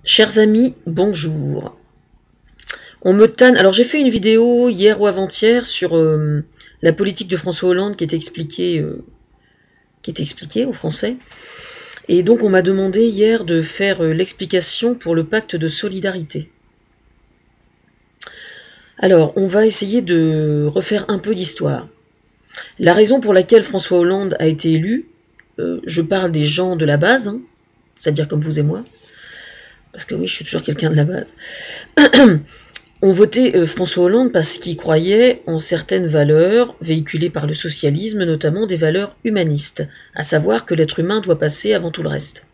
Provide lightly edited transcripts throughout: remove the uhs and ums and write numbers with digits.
Chers amis, bonjour. On me tanne. Alors j'ai fait une vidéo hier ou avant-hier sur la politique de François Hollande qui était expliquée aux Français. Et donc on m'a demandé hier de faire l'explication pour le pacte de solidarité. Alors on va essayer de refaire un peu d'histoire. La raison pour laquelle François Hollande a été élu, je parle des gens de la base, c'est-à-dire comme vous et moi, parce que oui, je suis toujours quelqu'un de la base, ont voté François Hollande parce qu'ils croyaient en certaines valeurs véhiculées par le socialisme, notamment des valeurs humanistes, à savoir que l'être humain doit passer avant tout le reste.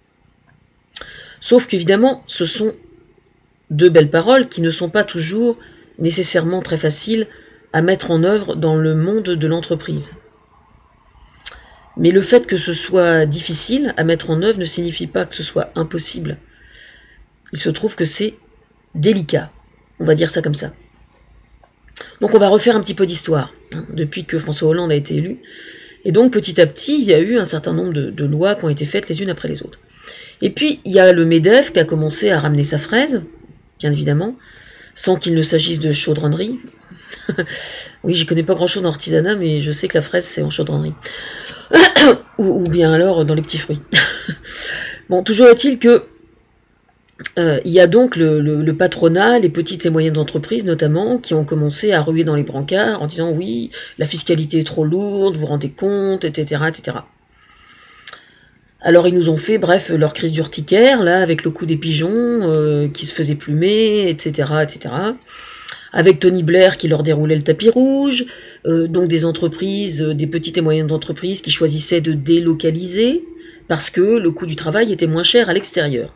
Sauf qu'évidemment, ce sont de belles paroles qui ne sont pas toujours nécessairement très faciles à mettre en œuvre dans le monde de l'entreprise. Mais le fait que ce soit difficile à mettre en œuvre ne signifie pas que ce soit impossible. Il se trouve que c'est délicat, on va dire ça comme ça. Donc on va refaire un petit peu d'histoire, depuis que François Hollande a été élu. Et donc petit à petit, il y a eu un certain nombre de lois qui ont été faites les unes après les autres. Et puis il y a le MEDEF qui a commencé à ramener sa fraise, bien évidemment, sans qu'il ne s'agisse de chaudronnerie. Oui, j'y connais pas grand-chose en artisanat, mais je sais que la fraise, c'est en chaudronnerie. ou bien alors dans les petits fruits. Bon, toujours est-il que il y a donc le patronat, les petites et moyennes entreprises notamment, qui ont commencé à ruer dans les brancards en disant oui, la fiscalité est trop lourde, vous vous rendez compte, etc., etc. Alors ils nous ont fait, bref, leur crise d'urticaire, là, avec le coup des pigeons qui se faisaient plumer, etc., etc., avec Tony Blair qui leur déroulait le tapis rouge, donc des entreprises, des petites et moyennes entreprises qui choisissaient de délocaliser parce que le coût du travail était moins cher à l'extérieur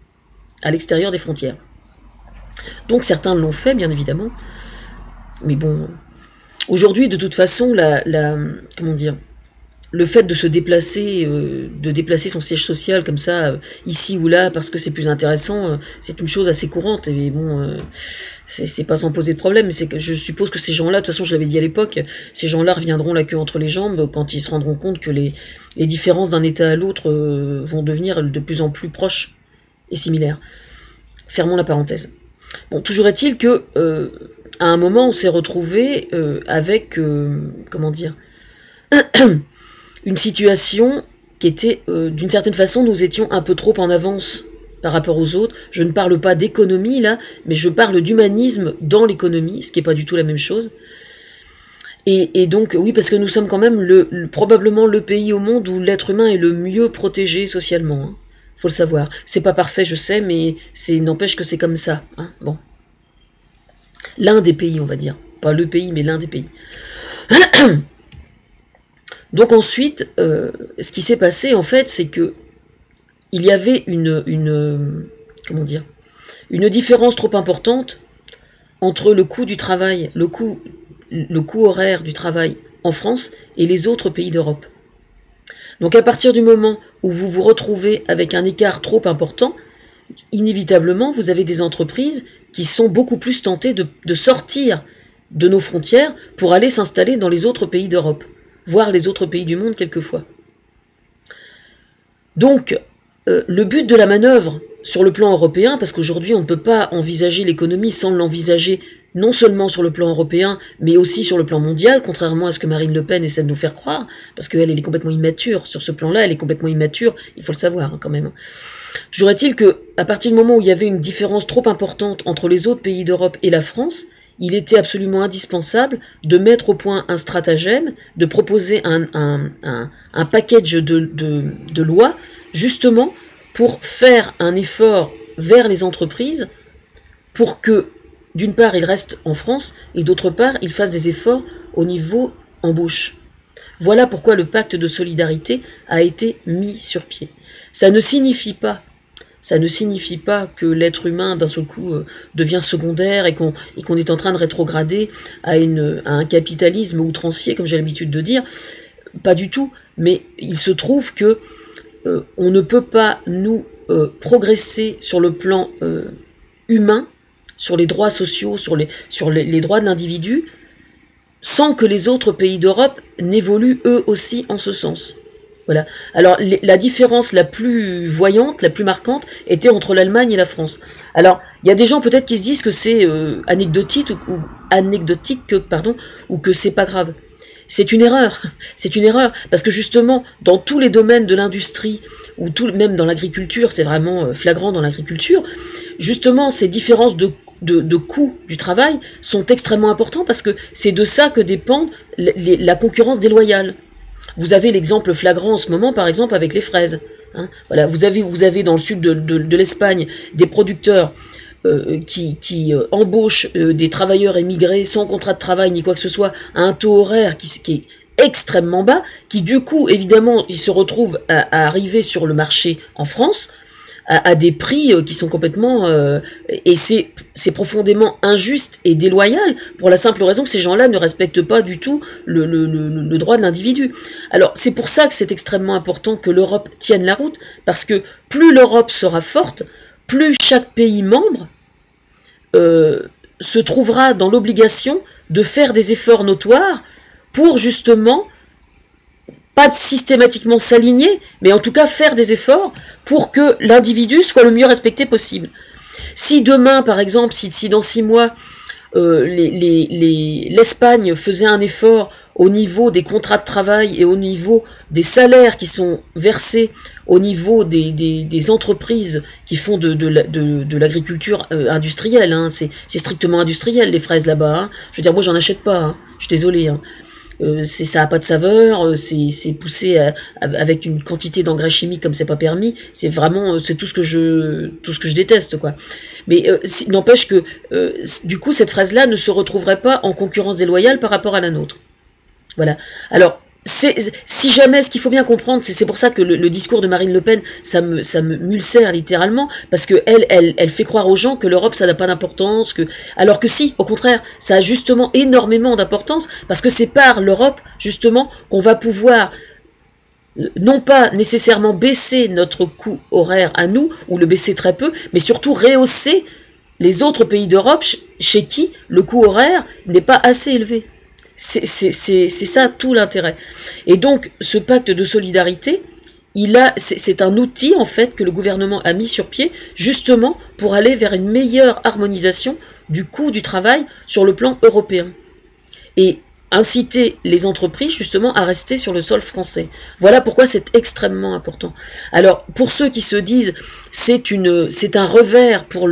des frontières. Donc certains l'ont fait, bien évidemment. Mais bon, aujourd'hui, de toute façon, comment dire, le fait de se déplacer, de déplacer son siège social comme ça, ici ou là, parce que c'est plus intéressant, c'est une chose assez courante. Et bon, c'est pas sans poser de problème. Mais c'est que je suppose que ces gens-là, de toute façon, je l'avais dit à l'époque, ces gens-là reviendront la queue entre les jambes quand ils se rendront compte que les différences d'un État à l'autre vont devenir de plus en plus proches et similaires. Fermons la parenthèse. Bon, toujours est-il que à un moment on s'est retrouvé avec comment dire une situation qui était d'une certaine façon nous étions un peu trop en avance par rapport aux autres. Je ne parle pas d'économie là, mais je parle d'humanisme dans l'économie, ce qui n'est pas du tout la même chose. Et donc oui, parce que nous sommes quand même probablement le pays au monde où l'être humain est le mieux protégé socialement. Faut le savoir. C'est pas parfait, je sais, mais n'empêche que c'est comme ça. Bon. L'un des pays, on va dire. Pas le pays, mais l'un des pays. Donc ensuite, ce qui s'est passé, en fait, c'est que il y avait comment dire, une différence trop importante entre le coût du travail, le coût horaire du travail en France et les autres pays d'Europe. Donc à partir du moment où vous vous retrouvez avec un écart trop important, inévitablement, vous avez des entreprises qui sont beaucoup plus tentées de sortir de nos frontières pour aller s'installer dans les autres pays d'Europe, voire les autres pays du monde quelquefois. Donc, le but de la manœuvre sur le plan européen, parce qu'aujourd'hui on ne peut pas envisager l'économie sans l'envisager non seulement sur le plan européen, mais aussi sur le plan mondial, contrairement à ce que Marine Le Pen essaie de nous faire croire, parce qu'elle est complètement immature. Sur ce plan-là, elle est complètement immature, il faut le savoir quand même. Toujours est-il qu'à partir du moment où il y avait une différence trop importante entre les autres pays d'Europe et la France, il était absolument indispensable de mettre au point un stratagème, de proposer un package de lois, justement pour faire un effort vers les entreprises, pour que, d'une part, ils restent en France, et d'autre part, ils fassent des efforts au niveau embauche. Voilà pourquoi le pacte de solidarité a été mis sur pied. Ça ne signifie pas que l'être humain, d'un seul coup, devient secondaire et qu'on est en train de rétrograder à un capitalisme outrancier, comme j'ai l'habitude de dire. Pas du tout, mais il se trouve que on ne peut pas, nous, progresser sur le plan humain, sur les droits sociaux, sur les droits de l'individu, sans que les autres pays d'Europe n'évoluent eux aussi en ce sens. Voilà. Alors, la différence la plus voyante, la plus marquante, était entre l'Allemagne et la France. Alors, il y a des gens peut-être qui se disent que c'est anecdotique, pardon, ou que c'est pas grave. C'est une erreur. C'est une erreur, parce que justement, dans tous les domaines de l'industrie, ou même dans l'agriculture, c'est vraiment flagrant dans l'agriculture, justement, ces différences de coût du travail sont extrêmement importantes, parce que c'est de ça que dépend la concurrence déloyale. Vous avez l'exemple flagrant en ce moment, par exemple, avec les fraises. Hein. Voilà, vous avez dans le sud de l'Espagne des producteurs qui embauchent des travailleurs émigrés sans contrat de travail ni quoi que ce soit, à un taux horaire qui est extrêmement bas, qui du coup, évidemment, ils se retrouvent à arriver sur le marché en France, à des prix qui sont complètement... et c'est profondément injuste et déloyal, pour la simple raison que ces gens-là ne respectent pas du tout le droit de l'individu. Alors, c'est pour ça que c'est extrêmement important que l'Europe tienne la route, parce que plus l'Europe sera forte, plus chaque pays membre se trouvera dans l'obligation de faire des efforts notoires pour justement... pas systématiquement s'aligner, mais en tout cas faire des efforts pour que l'individu soit le mieux respecté possible. Si demain, par exemple, si dans 6 mois, l'Espagne faisait un effort au niveau des contrats de travail et au niveau des salaires qui sont versés au niveau des entreprises qui font de l'agriculture industrielle, hein, c'est strictement industriel les fraises là-bas, hein. Je veux dire, moi j'en achète pas, hein, je suis désolée, hein. Ça n'a pas de saveur, c'est poussé avec une quantité d'engrais chimiques comme c'est pas permis, c'est vraiment c'est tout ce que je déteste, quoi. Mais n'empêche que du coup cette fraise-là ne se retrouverait pas en concurrence déloyale par rapport à la nôtre. Voilà. Alors si jamais, ce qu'il faut bien comprendre, c'est pour ça que le discours de Marine Le Pen, ça me m'ulcère littéralement, parce que elle fait croire aux gens que l'Europe, ça n'a pas d'importance, alors que si, au contraire, ça a justement énormément d'importance, parce que c'est par l'Europe, justement, qu'on va pouvoir non pas nécessairement baisser notre coût horaire à nous, ou le baisser très peu, mais surtout rehausser les autres pays d'Europe chez qui le coût horaire n'est pas assez élevé. C'est ça tout l'intérêt. Et donc, ce pacte de solidarité, c'est un outil en fait que le gouvernement a mis sur pied justement pour aller vers une meilleure harmonisation du coût du travail sur le plan européen. Et inciter les entreprises justement à rester sur le sol français. Voilà pourquoi c'est extrêmement important. Alors, pour ceux qui se disent c'est un revers pour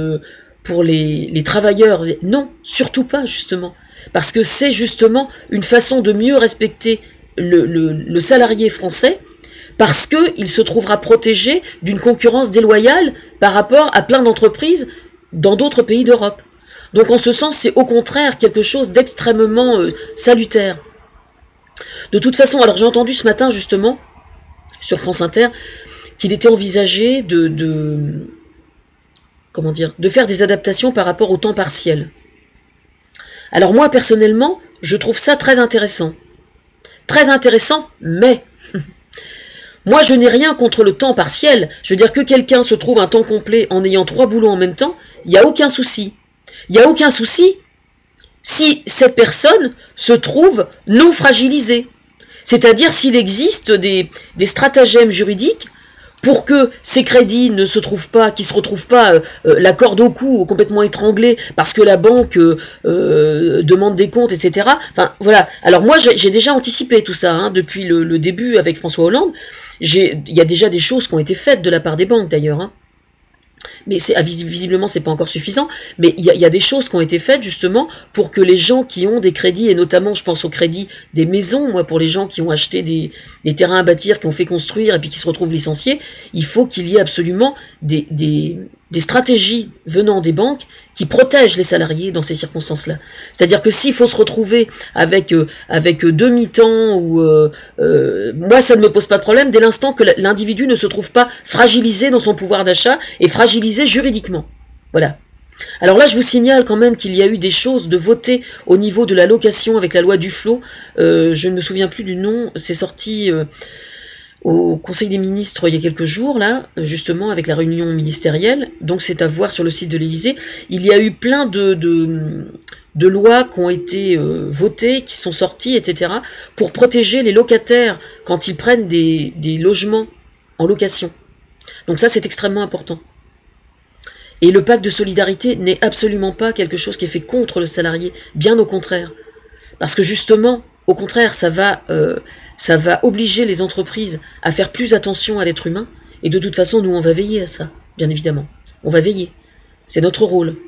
les travailleurs, non, surtout pas justement. Parce que c'est justement une façon de mieux respecter le salarié français, parce qu'il se trouvera protégé d'une concurrence déloyale par rapport à plein d'entreprises dans d'autres pays d'Europe. Donc en ce sens, c'est au contraire quelque chose d'extrêmement salutaire. De toute façon, alors j'ai entendu ce matin justement, sur France Inter, qu'il était envisagé de faire des adaptations par rapport au temps partiel. Alors moi, personnellement, je trouve ça très intéressant. Très intéressant, mais moi, je n'ai rien contre le temps partiel. Je veux dire que quelqu'un se trouve un temps complet en ayant 3 boulots en même temps, il n'y a aucun souci. Il n'y a aucun souci si cette personne se trouve non fragilisée. C'est-à-dire s'il existe des stratagèmes juridiques pour que ces crédits ne se trouvent pas, qu'ils ne se retrouvent pas la corde au cou, complètement étranglés, parce que la banque demande des comptes, etc. Enfin, voilà. Alors moi, j'ai déjà anticipé tout ça, hein, depuis le début avec François Hollande. Il y a déjà des choses qui ont été faites de la part des banques, d'ailleurs, hein. Mais visiblement, c'est pas encore suffisant. Mais il y a des choses qui ont été faites justement pour que les gens qui ont des crédits, et notamment, je pense au crédit des maisons, moi, pour les gens qui ont acheté des terrains à bâtir, qui ont fait construire et puis qui se retrouvent licenciés, il faut qu'il y ait absolument des stratégies venant des banques qui protègent les salariés dans ces circonstances-là. C'est-à-dire que s'il faut se retrouver avec demi-temps, ou moi, ça ne me pose pas de problème dès l'instant que l'individu ne se trouve pas fragilisé dans son pouvoir d'achat et fragilisé juridiquement. Voilà. Alors là, je vous signale quand même qu'il y a eu des choses de votées au niveau de la location avec la loi Duflot. Je ne me souviens plus du nom. C'est sorti... au Conseil des ministres il y a quelques jours, là, justement, avec la réunion ministérielle, donc c'est à voir sur le site de l'Élysée, il y a eu plein de lois qui ont été votées, qui sont sorties, etc., pour protéger les locataires quand ils prennent des logements en location. Donc ça, c'est extrêmement important. Et le pacte de solidarité n'est absolument pas quelque chose qui est fait contre le salarié, bien au contraire. Parce que justement, au contraire, ça va obliger les entreprises à faire plus attention à l'être humain, et de toute façon, nous, on va veiller à ça, bien évidemment. On va veiller. C'est notre rôle.